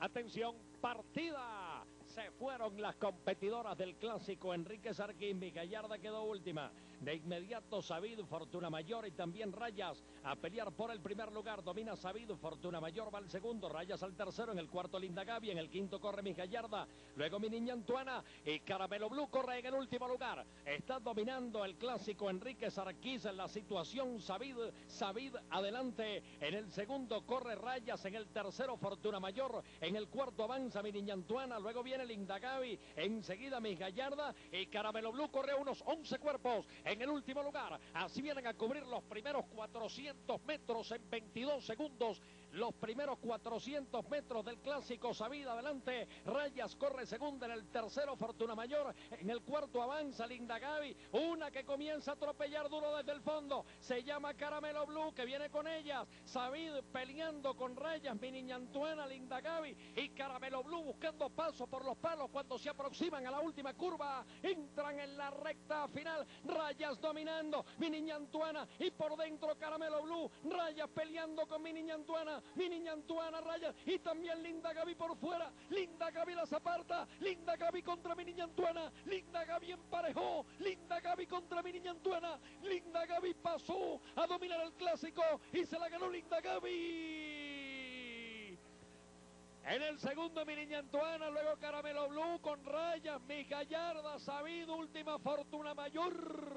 Atención, partida. Se fueron las competidoras del clásico. Enrique Sarquín, mi Gallarda quedó última. De inmediato Sabido, Fortuna Mayor y también Rayas a pelear por el primer lugar. Domina Sabido, Fortuna Mayor va al segundo, Rayas al tercero, en el cuarto Linda Gaby, en el quinto corre mi Gallarda, luego mi Niña Antuana y Caramelo Blue corre en el último lugar. Está dominando el clásico Enrique Sarquín en la situación. Sabido adelante, en el segundo corre Rayas, en el tercero Fortuna Mayor, en el cuarto avanza mi Niña Antuana, luego viene Linda Gaby, enseguida mi Gallarda y Caramelo Blue corre a unos 11 cuerpos en el último lugar. Así vienen a cubrir los primeros 400 metros en 22 segundos. Los primeros 400 metros del clásico. Sabido adelante, Rayas corre segunda, en el tercero Fortuna Mayor, en el cuarto avanza Linda Gaby, una que comienza a atropellar duro desde el fondo, se llama Caramelo Blue, que viene con ellas. Sabido peleando con Rayas, mi Niña Antuana, Linda Gaby y Caramelo Blue buscando paso por los palos cuando se aproximan a la última curva, entran en la recta final. Rayas dominando, mi Niña Antuana, y por dentro Caramelo Blue. Rayas peleando con mi Niña Antuana, Rayas y también Linda Gaby por fuera. Linda Gaby las aparta, Linda Gaby contra mi Niña Antuana, Linda Gaby emparejó, Linda Gaby contra mi Niña Antuana, Linda Gaby pasó a dominar el clásico y se la ganó Linda Gaby. En el segundo mi Niña Antuana, luego Caramelo Blue con Rayas, mi Gallarda, Sabido, última Fortuna Mayor.